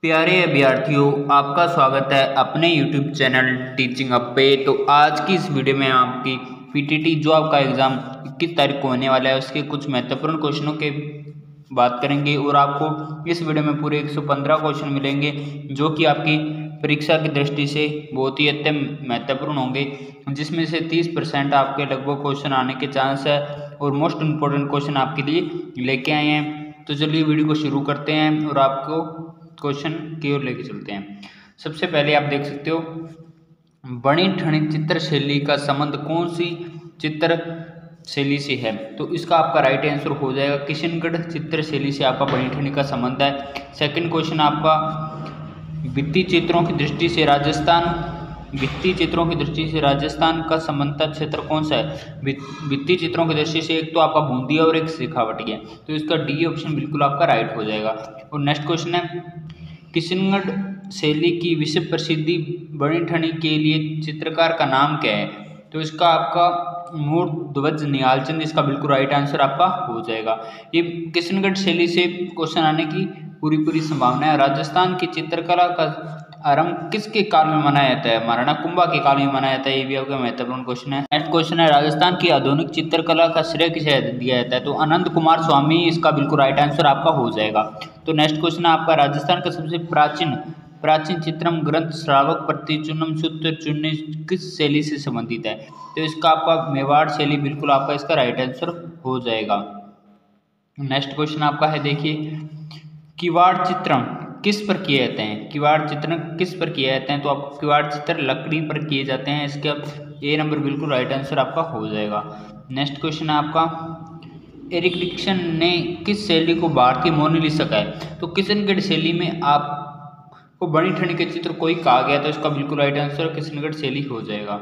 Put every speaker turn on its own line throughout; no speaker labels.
प्यारे अभ्यर्थियों, आपका स्वागत है अपने YouTube चैनल टीचिंग अप पे। तो आज की इस वीडियो में आपकी पीटीटी जो आपका एग्ज़ाम 21 तारीख को होने वाला है उसके कुछ महत्वपूर्ण क्वेश्चनों के बात करेंगे और आपको इस वीडियो में पूरे 115 क्वेश्चन मिलेंगे जो कि आपकी परीक्षा की दृष्टि से बहुत ही अत्यंत महत्वपूर्ण होंगे, जिसमें से 30% आपके लगभग क्वेश्चन आने के चांस है और मोस्ट इम्पोर्टेंट क्वेश्चन आपके लिए लेके आए हैं। तो चलिए वीडियो को शुरू करते हैं और आपको क्वेश्चन की ओर लेके चलते हैं। सबसे पहले आप देख सकते हो, बनी ठनी चित्र शैली का संबंध कौन सी चित्र शैली से है? तो इसका आपका राइट आंसर हो जाएगा किशनगढ़ चित्र शैली से आपका बनी ठनी का संबंध है। सेकंड क्वेश्चन आपका भित्ति चित्रों की दृष्टि से राजस्थान का संबंधित क्षेत्र कौन सा है? भित्ति चित्रों की दृष्टि से एक तो आपका बूंदी और एक शेखावटी है, तो इसका डी ऑप्शन बिल्कुल आपका राइट हो जाएगा। और नेक्स्ट क्वेश्चन है, किशनगढ़ शैली की विश्व प्रसिद्धि बनी ठनी के लिए चित्रकार का नाम क्या है? तो इसका आपका मूर्ध्वज निहालचंद, इसका बिल्कुल राइट आंसर आपका हो जाएगा। ये किशनगढ़ शैली से क्वेश्चन आने की पूरी संभावना है। राजस्थान की चित्रकला का आरंभ किसके काल में मनाया जाता है? महाराणा कुंभा के काल में मनाया जाता है। ये भी आपका महत्वपूर्ण क्वेश्चन है। नेक्स्ट क्वेश्चन है, राजस्थान की आधुनिक चित्रकला का श्रेय किसे दिया जाता है? तो आनंद कुमार स्वामी, इसका बिल्कुल राइट आंसर आपका हो जाएगा। तो नेक्स्ट क्वेश्चन है आपका, राजस्थान का सबसे प्राचीन चित्रम ग्रंथ श्रावक प्रतिचूर्णम सूत्र चूर्णी किस शैली से संबंधित है? तो इसका आपका मेवाड़ शैली, बिल्कुल आपका इसका राइट आंसर हो जाएगा। नेक्स्ट क्वेश्चन आपका है, देखिए, किवाड़ चित्रम किस पर किए जाते हैं? किवाड़ चित्र किस पर किए जाते हैं? तो आपको किवाड़ चित्र लकड़ी पर किए जाते हैं। इसका ए नंबर बिल्कुल राइट आंसर आपका हो जाएगा। नेक्स्ट क्वेश्चन है आपका, एरिक डिक्सन ने किस शैली को भारतीय मोनालिसा कहा है? तो किशनगढ़ शैली में आपको बनी ठनी के चित्र को ही कहा गया, तो इसका बिल्कुल राइट आंसर किशनगढ़ शैली हो जाएगा।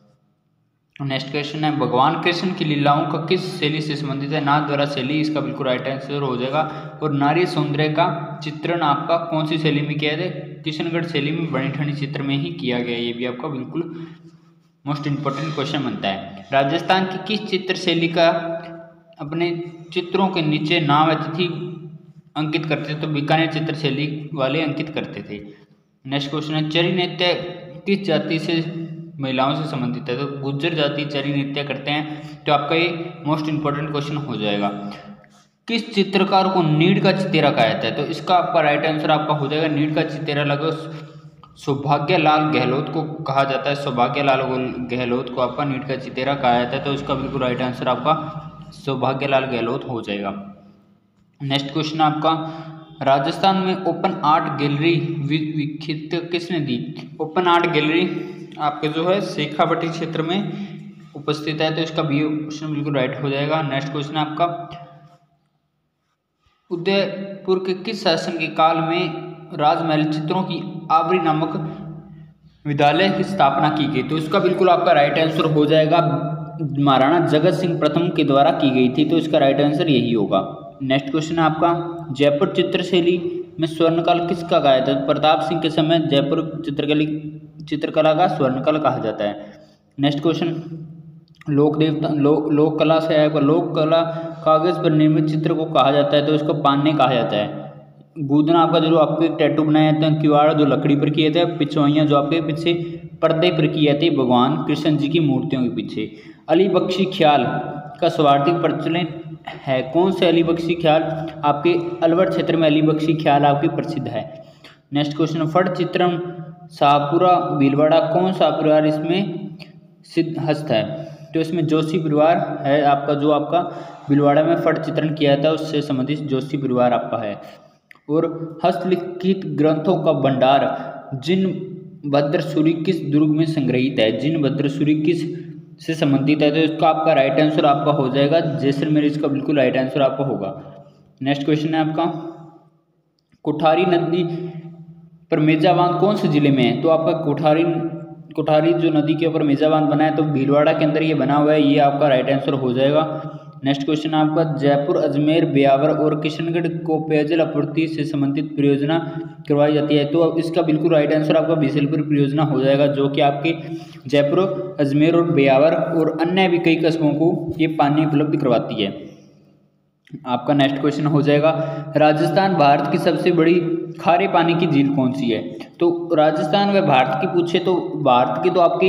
नेक्स्ट क्वेश्चन है, भगवान कृष्ण की लीलाओं का किस शैली से संबंधित है? नाथ द्वारा शैली, इसका बिल्कुल राइट आंसर हो जाएगा। और नारी सौंदर्य का चित्रण आपका कौन सी शैली में किया है? किशनगढ़ शैली में बनी ठनी चित्र में ही किया गया। ये भी आपका बिल्कुल मोस्ट इंपॉर्टेंट क्वेश्चन बनता है। राजस्थान की किस चित्र शैली का अपने चित्रों के नीचे नाम या तिथि अंकित करते थे? तो बीकानेर चित्र शैली वाले अंकित करते थे। नेक्स्ट क्वेश्चन है, चरी नृत्य किस जाति से महिलाओं से संबंधित है? तो गुज्जर जाति चरी नृत्य करते हैं। तो आपका ये मोस्ट इंपॉर्टेंट क्वेश्चन हो जाएगा। किस चित्रकार को नीड़ का चितेरा कहा जाता है? तो इसका आपका राइट आंसर आपका हो जाएगा, नीड़ का चितेरा लगभग सौभाग्यलाल गहलोत को कहा जाता है। सौभाग्यलाल गहलोत को आपका नीड़ का चितेरा कहा जाता है। तो इसका बिल्कुल राइट आंसर आपका सौभाग्यलाल गहलोत हो जाएगा। नेक्स्ट क्वेश्चन आपका, राजस्थान में ओपन आर्ट गैलरी विकसित किसने दी? ओपन आर्ट गैलरी आपके जो है शेखावटी क्षेत्र में उपस्थित है। तो इसका बी ऑप्शन बिल्कुल राइट हो जाएगा। नेक्स्ट क्वेश्चन आपका, उदयपुर के किस शासन के काल में राजमहल चित्रों की आवरी नामक विद्यालय की स्थापना की गई? तो इसका बिल्कुल आपका राइट आंसर हो जाएगा, महाराणा जगत सिंह प्रथम के द्वारा की गई थी। तो इसका राइट आंसर यही होगा। नेक्स्ट क्वेश्चन है आपका, जयपुर चित्रशैली में स्वर्णकाल किसका कहा जाता है? प्रताप सिंह के समय जयपुर चित्रकला का स्वर्णकाल कहा जाता है। नेक्स्ट क्वेश्चन, लोक कला से आएगा, लोक कला कागज पर निर्मित चित्र को कहा जाता है। तो इसको पान्ने कहा जाता है। गूदना आपका जो आपके टैटू बनाए जाते हैं, किवाड़ जो लकड़ी पर किए जाते हैं, पिछवाइयाँ जो आपके पीछे पर्दे पर की जाती है भगवान कृष्ण जी की मूर्तियों के पीछे। अली बख्शी ख्याल का सर्वाधिक प्रचलित है। कौन से अली बख्शी ख्याल? आपके अलवर क्षेत्र में अली बख्शी ख्याल आपकी प्रसिद्ध है। नेक्स्ट क्वेश्चन, फट चित्रम शाहपुरा भीलवाड़ा कौन सा परिवार इसमें सिद्धहस्त है? तो इसमें जोशी परिवार है आपका, जो आपका भीलवाड़ा में फट चित्रण किया था उससे संबंधित जोशी परिवार आपका है। और हस्तलिखित ग्रंथों का भंडार जिनभद्रसूरी किस दुर्ग में संग्रहित है? जिनभद्रसूरी किस से संबंधित है? तो इसका आपका राइट आंसर आपका हो जाएगा जैसलमेर, इसका बिल्कुल राइट आंसर आपका होगा। नेक्स्ट क्वेश्चन है आपका, कोठारी नदी पर मेजा बांध कौन से जिले में है? तो आपका कोठारी जो नदी के ऊपर मेजा बांध बना है तो भीलवाड़ा के अंदर ये बना हुआ है। ये आपका राइट आंसर हो जाएगा। नेक्स्ट क्वेश्चन आपका, जयपुर, अजमेर, ब्यावर और किशनगढ़ को पेयजल आपूर्ति से संबंधित परियोजना करवाई जाती है। तो इसका बिल्कुल राइट आंसर आपका बीसलपुर परियोजना हो जाएगा, जो कि आपके जयपुर, अजमेर और ब्यावर और अन्य भी कई कस्बों को ये पानी उपलब्ध करवाती है। आपका नेक्स्ट क्वेश्चन हो जाएगा, राजस्थान भारत की सबसे बड़ी खारे पानी की झील कौन सी है? तो राजस्थान व भारत की पूछे तो भारत की तो आपकी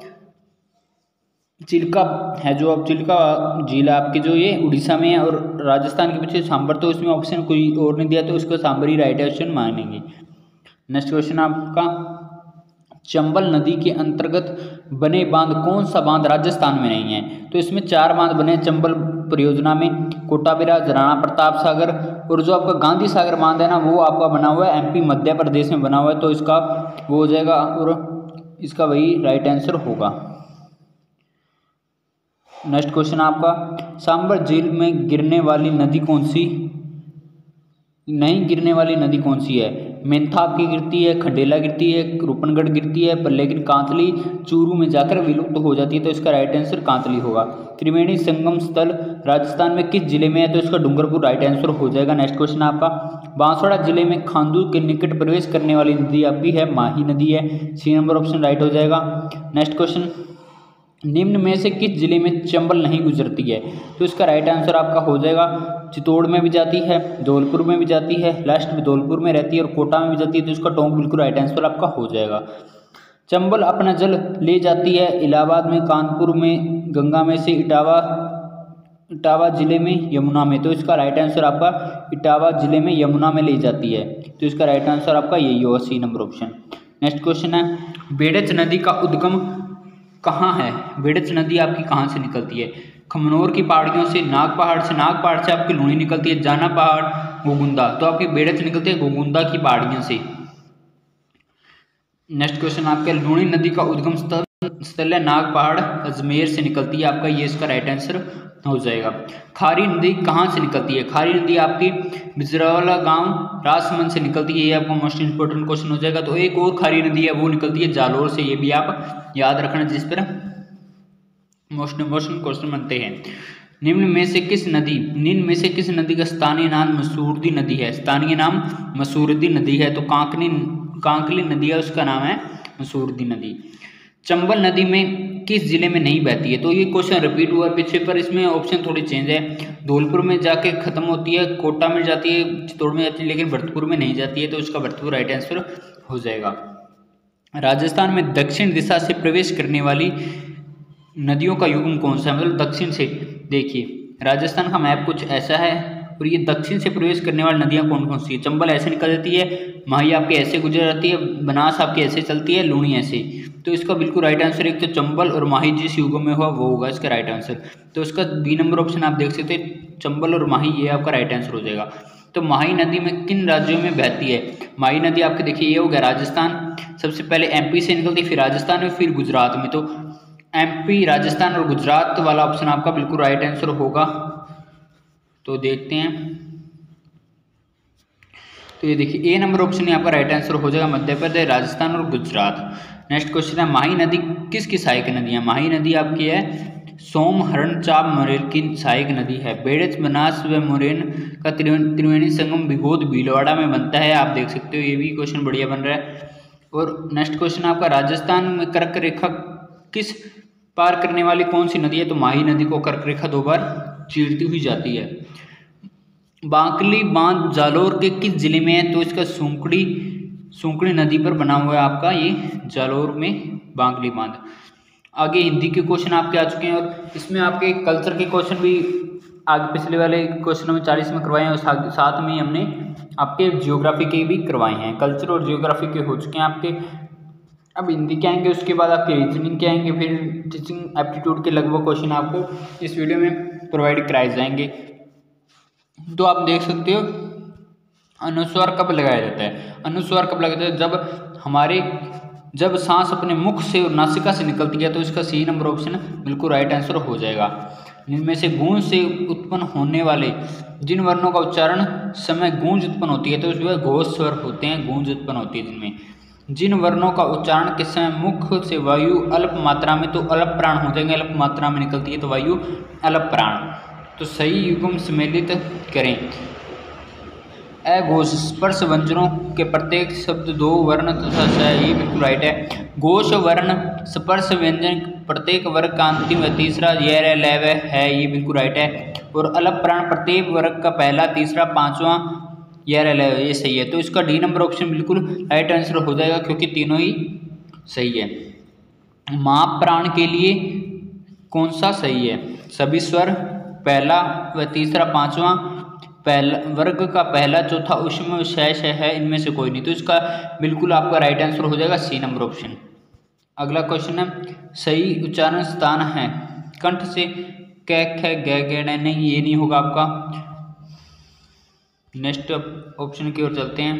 चिल्का है, जो अब चिल्का झील है आपकी, जो ये उड़ीसा में है, और राजस्थान के पीछे सांबर, तो इसमें ऑप्शन कोई और नहीं दिया, तो इसको सांबर ही राइट ऑप्शन मानेंगे। नेक्स्ट क्वेश्चन आपका, चंबल नदी के अंतर्गत बने बांध, कौन सा बांध राजस्थान में नहीं है? तो इसमें 4 बांध बने चंबल परियोजना में, कोटा बैराज, राणा प्रताप सागर, और जो आपका गांधी सागर बांध है ना, वो आपका बना हुआ है एमपी मध्य प्रदेश में बना हुआ है, तो इसका वो हो जाएगा, और इसका वही राइट आंसर होगा। नेक्स्ट क्वेश्चन आपका, सांबर झील में गिरने वाली नदी कौन सी, नहीं गिरने वाली नदी कौन सी है? मेंथा आपकी गिरती है, खंडेला गिरती है, रूपनगढ़ गिरती है, पर लेकिन कांतली चूरू में जाकर विलुप्त हो जाती है, तो इसका राइट आंसर कांतली होगा। त्रिवेणी संगम स्थल राजस्थान में किस जिले में है? तो इसका डूंगरपुर राइट आंसर हो जाएगा। नेक्स्ट क्वेश्चन आपका, बांसवाड़ा जिले में खांदू के निकट प्रवेश करने वाली नदी आपकी है माही नदी है, सी नंबर ऑप्शन राइट हो जाएगा। नेक्स्ट क्वेश्चन, निम्न में से किस जिले में चंबल नहीं गुजरती है? तो इसका राइट आंसर आपका हो जाएगा, चित्तौड़ में भी जाती है, धौलपुर में भी जाती है, लास्ट में धौलपुर में रहती है, और कोटा में भी जाती है, तो इसका टोंक बिल्कुल राइट आंसर आपका हो जाएगा। चंबल अपना जल ले जाती है इलाहाबाद में, कानपुर में, गंगा में से, इटावा जिले में, यमुना में, तो इसका राइट आंसर आपका इटावा जिले में, यमुना में ले जाती है, तो इसका राइट आंसर आपका यही होगा, C number option. Next question है, बेड़च नदी का उद्गम कहाँ है? बेड़च नदी आपकी कहाँ से निकलती है? खमनोर की पहाड़ियों से, नाग पहाड़ से आपकी लूणी निकलती है, जाना पहाड़, गोगुंदा, तो आपकी बेड़च निकलती है गोगुंदा की पहाड़ियों से। नेक्स्ट क्वेश्चन आपके, लूणी नदी का उद्गम स्थल है नाग पहाड़, अजमेर से निकलती है, आपका ये इसका राइट आंसर हो जाएगा। खारी नदी कहाँ से निकलती है? खारी नदी आपकी बिजरौला गांव राजसमंद से निकलती है, ये आपका मोस्ट इंपोर्टेंट क्वेश्चन हो जाएगा। तो एक और खारी नदी है, वो निकलती है जालोर से, ये भी आप याद रखना, जिस पर मोस्ट इंपोर्टेंट क्वेश्चन बनते हैं। निम्न में से किस नदी का स्थानीय नाम मसूरदी नदी है? स्थानीय नाम मसूरदी नदी है, तो कांकली नदी है, उसका नाम है मसूरदी नदी। चंबल नदी में किस जिले में नहीं बहती है? तो ये क्वेश्चन रिपीट हुआ पीछे, पर इसमें ऑप्शन थोड़ी चेंज है। धौलपुर में जाके खत्म होती है, कोटा में जाती है, चित्तौड़ में जाती है, लेकिन भरतपुर में नहीं जाती है, तो इसका भरतपुर राइट आंसर हो जाएगा। राजस्थान में दक्षिण दिशा से प्रवेश करने वाली नदियों का युग्म कौन सा है? मतलब दक्षिण से, देखिए राजस्थान का मैप कुछ ऐसा है, और ये दक्षिण से प्रवेश करने वाली नदियाँ कौन कौन सी है? चंबल ऐसे निकल जाती है, माही आपकी ऐसे गुजर जाती है, बनास आपकी ऐसे चलती है, लूणी ऐसे, तो इसका बिल्कुल राइट आंसर एक तो चंबल और माही जिस युग में हुआ वो होगा इसका राइट आंसर। तो इसका बी नंबर ऑप्शन आप देख सकते हैं, चंबल और माही, ये आपका राइट आंसर हो जाएगा। तो माही नदी में किन राज्यों में बहती है? माही नदी आपके देखिए ये हो गया राजस्थान, सबसे पहले एमपी से निकलती है, फिर राजस्थान में, फिर गुजरात में, तो एमपी, राजस्थान और गुजरात वाला ऑप्शन आपका बिल्कुल राइट आंसर होगा। तो देखते हैं, तो ये देखिए ए नंबर ऑप्शन आपका राइट आंसर हो जाएगा, मध्य प्रदेश, राजस्थान और गुजरात। नेक्स्ट क्वेश्चन है, माही नदी किसकी सहायक नदी है? माही नदी आपकी है सोम, हरण, चाप, मोरेल की सहायक नदी है। बेड़च, बनास व मोरेन का त्रिवेणी संगम बिगोद भीलवाड़ा में बनता है, आप देख सकते हो, ये भी क्वेश्चन बढ़िया बन रहा है। और नेक्स्ट क्वेश्चन आपका, राजस्थान में कर्क रेखा किस पार करने वाली कौन सी नदी है? तो माही नदी को कर्क रेखा 2 बार चीरती हुई जाती है। बांकली बांध जालोर के किस जिले में है? तो इसका सूंकड़ी नदी पर बना हुआ है आपका ये जालोर में बांकली बांध। आगे हिंदी के क्वेश्चन आपके आ चुके हैं, और इसमें आपके कल्चर के क्वेश्चन भी आगे पिछले वाले क्वेश्चनों में 40 में करवाए हैं, और साथ में हमने आपके जियोग्राफी के भी करवाए हैं। कल्चर और जियोग्राफी के हो चुके हैं आपके। अब हिंदी के आएंगे, उसके बाद आपके रीजनिंग के आएंगे, फिर टीचिंग एप्टीट्यूड के लगभग क्वेश्चन आपको इस वीडियो में प्रोवाइड कराए जाएंगे। तो आप देख सकते हो अनुस्वार कब लगाया जाता है? अनुस्वार कब लगाया जाता है? जब सांस अपने मुख से और नासिका से निकलती है, तो इसका सी नंबर ऑप्शन बिल्कुल राइट आंसर हो जाएगा। इनमें से गूंज से उत्पन्न होने वाले जिन वर्णों का उच्चारण समय गूंज उत्पन्न होती है, तो उसमें घोष स्वर होते हैं, गूंज उत्पन्न होती है जिनमें। जिन वर्णों का उच्चारण के समय मुख से वायु अल्प मात्रा में, तो अल्प प्राण हो जाएंगे, अल्प मात्रा में निकलती है, तो वायु अल्प प्राण। तो सही युग्म सम्मिलित करें। अघोष स्पर्श व्यंजनों के प्रत्येक शब्द दो वर्ण तथा स, ये बिल्कुल राइट है। घोष वर्ण स्पर्श व्यंजन प्रत्येक वर्ग का अंतिम व तीसरा य लैव है, ये बिल्कुल राइट है। और अलग प्राण प्रत्येक वर्ग का पहला तीसरा पांचवा य लैव, ये सही है। तो इसका डी नंबर ऑप्शन बिल्कुल राइट आंसर हो जाएगा क्योंकि तीनों ही सही है। माप प्राण के लिए कौन सा सही है? सभी स्वर, पहला व तीसरा पांचवा, पहला वर्ग का पहला चौथा उष्म शेष है, इनमें से कोई नहीं। तो इसका बिल्कुल आपका राइट आंसर हो जाएगा सी नंबर ऑप्शन। अगला क्वेश्चन है, सही उच्चारण स्थान है कंठ से क ख ग ग नहीं, ये नहीं होगा आपका। नेक्स्ट ऑप्शन की ओर चलते हैं।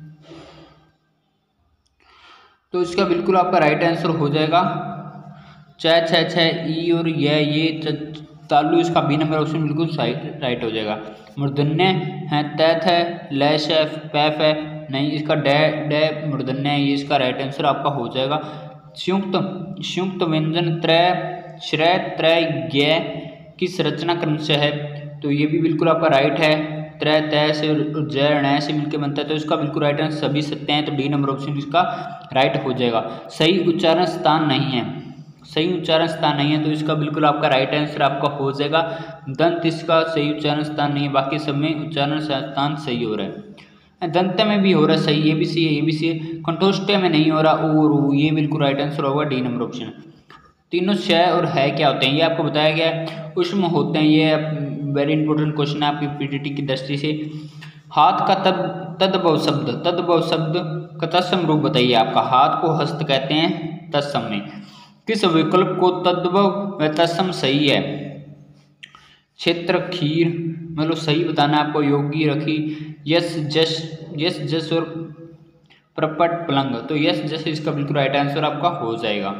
तो इसका बिल्कुल आपका राइट आंसर हो जाएगा च छ छ ई और ये तालु, इसका बी नंबर ऑप्शन बिल्कुल राइट हो जाएगा। मूर्धन्य है तैथ है लैश है पैफ है, नहीं, इसका डे मूर्धन्य है, ये इसका राइट आंसर आपका हो जाएगा। संयुक्त व्यंजन त्रय श्रय त्रय ज्ञ किस रचना क्रम से है? तो ये भी बिल्कुल आपका राइट है। त्रय तय से जय णय से मिलकर बनता है, तो इसका बिल्कुल राइट आंसर सभी सत्य हैं, तो डी नंबर ऑप्शन इसका राइट हो जाएगा। सही उच्चारण स्थान नहीं है, सही उच्चारण स्थान नहीं है, तो इसका बिल्कुल आपका राइट आंसर आपका हो जाएगा दंत, इसका सही उच्चारण स्थान नहीं है, बाकी सब में उच्चारण स्थान सही हो रहा है। दंत में भी हो रहा है सही, ये भी सही है, ये भी सही है। कंठोष्ठ में नहीं हो रहा और ये बिल्कुल राइट आंसर होगा डी नंबर ऑप्शन। तीनों श और है क्या होते हैं ये आपको बताया गया है, उष्म होते हैं, ये वेरी इंपॉर्टेंट क्वेश्चन है आपकी पीटीटी की दृष्टि से। हाथ का तद्भव शब्द का तत्सम रूप बताइए। आपका हाथ को हस्त कहते हैं तत्सम में, किस विकल्प को तद्भव व तत्सम सही है? क्षेत्र खीर, मतलब सही बताना है आपको। योगी रखी, यस जस और प्रपट पलंग, तो यस जस इसका बिल्कुल राइट आंसर आपका हो जाएगा।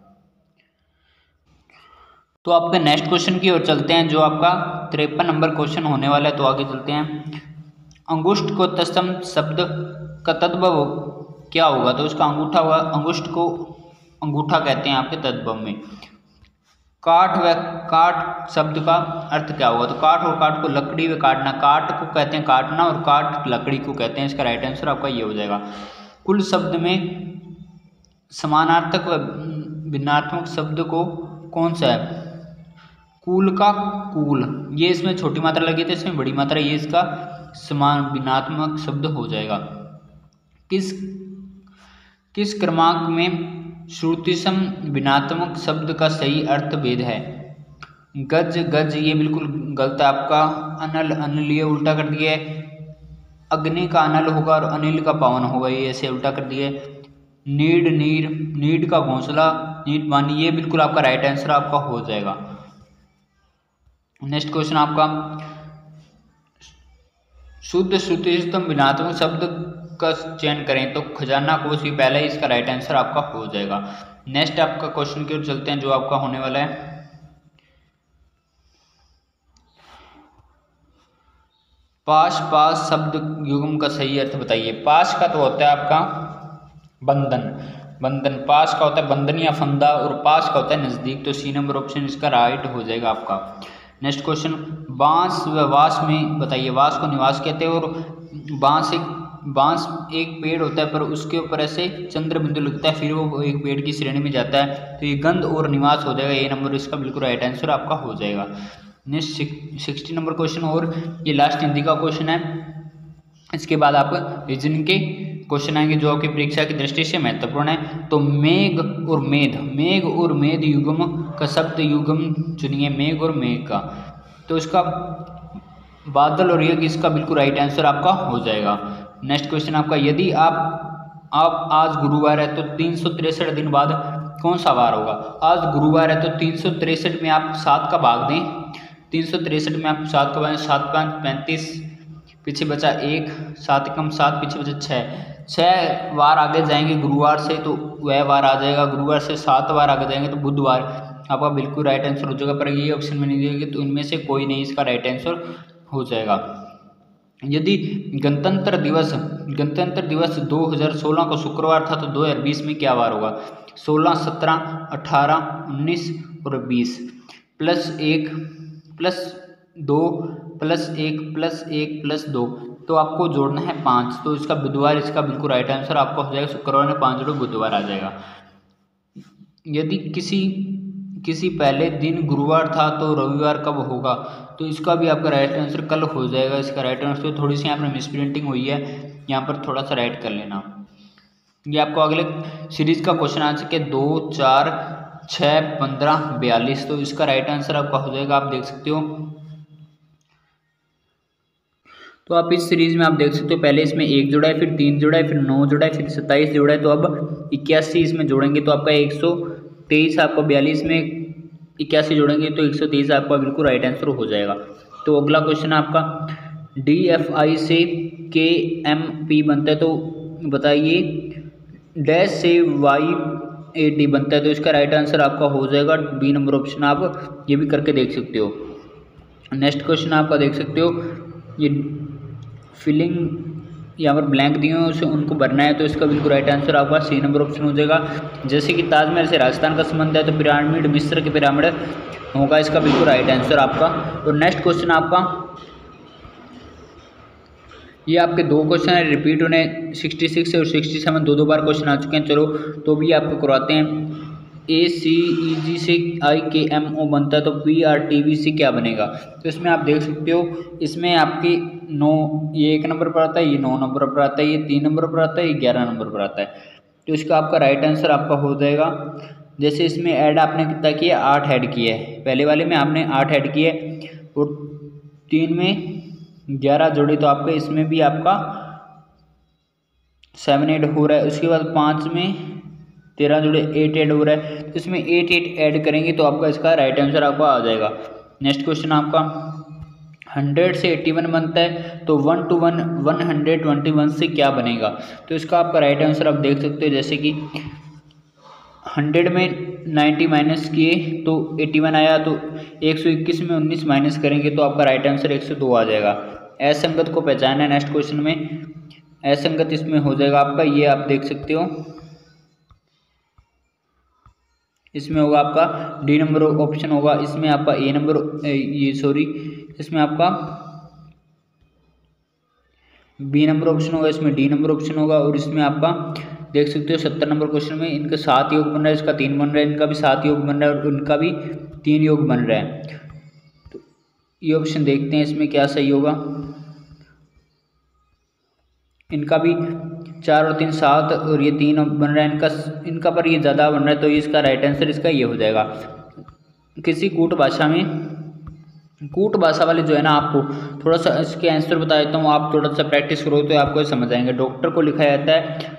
तो आपके नेक्स्ट क्वेश्चन की ओर चलते हैं, जो आपका 53 नंबर क्वेश्चन होने वाला है, तो आगे चलते हैं। अंगुष्ठ को तत्सम शब्द का तद्भव क्या होगा? तो उसका अंगूठा हुआ, अंगुष्ठ को अंगूठा कहते हैं आपके तद्भव में। काठ व काट शब्द का अर्थ क्या होगा? तो काठ और काट को लकड़ी व काटना, काट को कहते हैं काटना और काट लकड़ी को कहते हैं, इसका राइट आंसर आपका ये हो जाएगा। कुल शब्द में समानार्थक व भिन्नात्मक शब्द को कौन सा है? कुल का कूल, ये इसमें छोटी मात्रा लगी थी, इसमें बड़ी मात्रा, ये इसका समान भिन्नात्मक शब्द हो जाएगा। किस क्रमांक में श्रुतिसम भिन्नात्मक शब्द का सही अर्थ भेद है? गज गज, ये बिल्कुल गलत है आपका। अनल अनिल, ये उल्टा कर दिया है। अग्नि का अनल होगा और अनिल का पवन होगा, ये ऐसे उल्टा कर दिया है। नीड नीर, नीड का घोंसला, नीड पानी, ये बिल्कुल आपका राइट आंसर आपका हो जाएगा। नेक्स्ट क्वेश्चन आपका, शुद्ध श्रुतिसम भिन्नात्मक शब्द का चयन करें, तो खजाना कोश भी पहले ही इसका राइट आंसर आपका हो जाएगा। नेक्स्ट आपका क्वेश्चन की ओर चलते हैं, जो आपका होने वाला है। पाश पास शब्द युग्म का सही अर्थ बताइए। पाश का तो होता है आपका बंधन, बंधन, पास का होता है बंधन या फंदा, और पास का होता है नजदीक, तो सी नंबर ऑप्शन इसका राइट हो जाएगा आपका। नेक्स्ट क्वेश्चन, बांस व वास में बताइए। वास को निवास कहते हैं, और बांस एक पेड़ होता है, पर उसके ऊपर ऐसे चंद्र बिंदु लगता है, फिर वो एक पेड़ की श्रेणी में जाता है, तो ये गंध और निवास हो जाएगा, ये नंबर इसका बिल्कुल राइट आंसर आपका हो जाएगा। नेक्स्ट 60 नंबर क्वेश्चन, और ये लास्ट हिंदी का क्वेश्चन है। इसके बाद आप रीजनिंग के क्वेश्चन आएंगे, जो आपकी परीक्षा की दृष्टि से महत्वपूर्ण है। तो मेघ और मेध युग्म का शब्द युग्म चुनिए, मेघ और मेघ का, तो इसका बादल और यज्ञ, इसका बिल्कुल राइट आंसर आपका हो जाएगा। नेक्स्ट क्वेश्चन आपका, यदि आप आज गुरुवार है तो 363 दिन बाद कौन सा वार होगा? आज गुरुवार है तो 363 में आप 7 का भाग दें, 363 में आप 7 का भाग, 7 5 35, पीछे बचा 1, 7 कम 7, पीछे बचा 6 वार आगे जाएंगे गुरुवार से, तो वह वार आ जाएगा। गुरुवार से 7 वार आगे जाएंगे तो बुधवार आपका बिल्कुल राइट आंसर हो जाएगा, पर ये ऑप्शन में नहीं दिएगी, तो इनमें से कोई नहीं इसका राइट आंसर हो जाएगा। यदि गणतंत्र दिवस 2016 को शुक्रवार था, तो 2020 में क्या वार होगा? 16, 17, 18, 19 और 20, +1 +2 +1 +1 +2, तो आपको जोड़ना है 5, तो इसका बुधवार इसका बिल्कुल राइट आंसर आपका हो जाएगा। शुक्रवार में 5 जोड़ो बुधवार आ जाएगा। यदि किसी पहले दिन गुरुवार था तो रविवार कब होगा, तो इसका भी आपका राइट आंसर कल हो जाएगा। इसका राइट आंसर थोड़ी सी यहाँ पर मिस प्रिंटिंग हुई है, यहाँ पर थोड़ा सा राइट कर लेना। ये आपको अगले सीरीज का क्वेश्चन आ सके 2, 4, 6, 15, 42, तो इसका राइट आंसर आपका हो जाएगा। आप देख सकते हो, तो आप इस सीरीज में आप देख सकते हो पहले इसमें 1 जोड़ा है, फिर 3 जोड़ा है, फिर 9 जोड़ा है, फिर 27 जोड़ा है, तो अब 81 इसमें जोड़ेंगे तो आपका 123, आपका 42 में 81 जोड़ेंगे तो 123 आपका बिल्कुल राइट आंसर हो जाएगा। तो अगला क्वेश्चन आपका DFI से KMP बनता है, तो बताइए डैश से YAD बनता है, तो इसका राइट आंसर आपका हो जाएगा बी नंबर ऑप्शन। आप ये भी करके देख सकते हो। नेक्स्ट क्वेश्चन आपका देख सकते हो, ये फिलिंग यहाँ पर ब्लैंक दिए हैं उसे उनको भरना है, तो इसका बिल्कुल राइट आंसर आपका सी नंबर ऑप्शन हो जाएगा। जैसे कि ताजमहल से राजस्थान का संबंध है, तो पिरामिड मिस्र के पिरामिड होगा इसका बिल्कुल राइट आंसर आपका। तो नेक्स्ट क्वेश्चन आपका, ये आपके 2 क्वेश्चन है रिपीट होने, 66 और 67 दो बार क्वेश्चन आ चुके हैं। चलो तो भी आपको करवाते हैं। ACEG से IKMO बनता है, तो PRTV से क्या बनेगा, तो इसमें आप देख सकते हो, इसमें आपकी 9, ये 1 नंबर पर आता है, ये 9 नंबर पर आता है, ये 3 नंबर पर आता है, ये 11 नंबर पर आता है, तो इसका आपका राइट आंसर आपका हो जाएगा। जैसे इसमें ऐड आपने कितना किया, 8 ऐड किया है, पहले वाले में आपने 8 ऐड किए और 3 में 11 जोड़े, तो आपका इसमें भी आपका 7 ऐड हो रहा है। उसके बाद 5 में 13 जोड़े 8 ऐड हो रहा है, तो इसमें 8 ऐड करेंगे तो आपका इसका राइट आंसर आपका आ जाएगा। नेक्स्ट क्वेश्चन आपका 100 से 81 बनता है, तो 1 to 1 121 से क्या बनेगा, तो इसका आपका राइट आंसर आप देख सकते हो। जैसे कि 100 में 90 माइनस किए तो 81 आया, तो 121 में 19 माइनस करेंगे तो आपका राइट आंसर 102 आ जाएगा। असंगत को पहचानना है नेक्स्ट क्वेश्चन में, असंगत इसमें हो जाएगा आपका, ये आप देख सकते हो, इसमें होगा आपका डी नंबर ऑप्शन होगा, इसमें आपका ए नंबर इसमें आपका बी नंबर ऑप्शन होगा, इसमें डी नंबर ऑप्शन होगा, और इसमें आपका देख सकते हो 70 नंबर क्वेश्चन में इनका 7 योग बन रहा है, इसका 3 बन रहा है, इनका भी 7 योग बन रहा है और इनका भी 3 योग बन रहा है। तो ये ऑप्शन देखते हैं इसमें क्या सही होगा। इनका भी 4 और 3 7 और ये 3 बन रहा है, इनका पर ये ज़्यादा बन रहा है, तो इसका राइट आंसर इसका ये हो जाएगा। किसी कूट भाषा वाले जो है ना, आपको थोड़ा सा इसके आंसर बता देता हूँ, आप थोड़ा सा प्रैक्टिस करो तो आपको समझ आएंगे। डॉक्टर को लिखा जाता है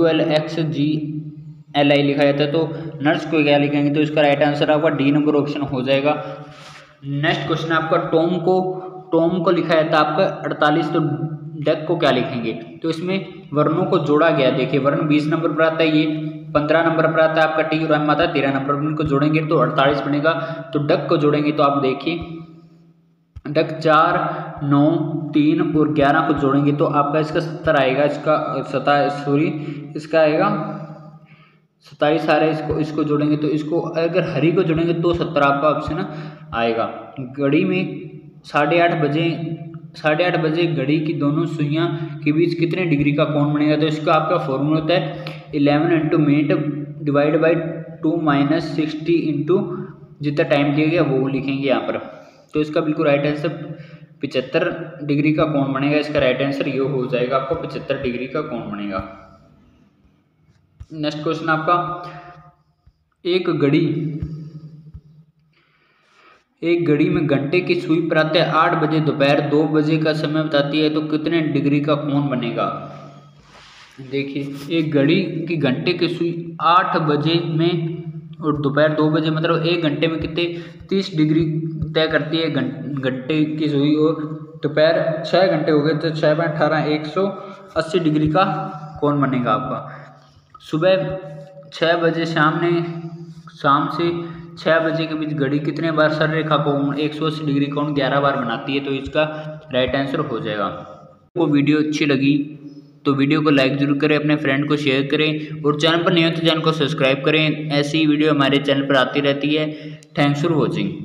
WLXGLI लिखा जाता है, तो नर्स को क्या लिखेंगे, तो इसका राइट आंसर आपका डी नंबर ऑप्शन हो जाएगा। नेक्स्ट क्वेश्चन आपका टॉम को लिखा जाता है आपका 48, तो डक को क्या लिखेंगे, तो इसमें वर्णों को जोड़ा गया। देखिए वर्ण 20 नंबर पर आता है, ये 15 नंबर पर आता है आपका टी और एम आता है 13 नंबर पर, इनको जोड़ेंगे तो 48 बनेगा। तो डक को जोड़ेंगे तो आप देखिए डक 4, 9, 3 और 11 को जोड़ेंगे तो आपका इसका 70 आएगा, इसका आएगा 27 आ रहा है। इसको जोड़ेंगे तो इसको अगर हरी को जोड़ेंगे तो 70 आपका ऑप्शन आएगा। घड़ी में 8:30 बजे घड़ी की दोनों सुइयां के बीच कितने डिग्री का कोण बनेगा, तो इसका आपका फॉर्मूला होता है 11 × मिनट डिवाइड बाई 2 - 60 इंटू जितना टाइम दिया गया वो लिखेंगे यहाँ पर। तो इसका बिल्कुल राइट आंसर 75 डिग्री का कोण बनेगा। इसका राइट आंसर ये हो जाएगा, आपको 75 डिग्री का कोण बनेगा। नेक्स्ट क्वेश्चन आपका एक घड़ी में घंटे की सुई प्रातः 8 बजे दोपहर 2 बजे का समय बताती है, तो कितने डिग्री का कोण बनेगा। देखिए एक घड़ी की घंटे की सुई 8 बजे में और दोपहर 2 बजे, मतलब 1 घंटे में कितने 30 डिग्री तय करती है घंटे की सुई, और दोपहर 6 घंटे हो गए तो 6/18 180 डिग्री का कोण बनेगा आपका। सुबह 6 बजे शाम से 6 बजे के बीच घड़ी कितने बार सररेखा कोण 180 डिग्री कोण 11 बार बनाती है, तो इसका राइट आंसर हो जाएगा। आपको वीडियो अच्छी लगी तो वीडियो को लाइक जरूर करें, अपने फ्रेंड को शेयर करें और चैनल पर नहीं हो तो चैनल को सब्सक्राइब करें। ऐसी वीडियो हमारे चैनल पर आती रहती है। Thanks for watching.